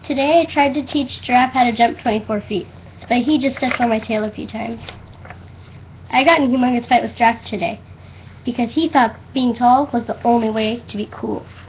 Today I tried to teach Giraffe how to jump 24 feet, but he just stepped on my tail a few times. I got in a humongous fight with Giraffe today, because he thought being tall was the only way to be cool.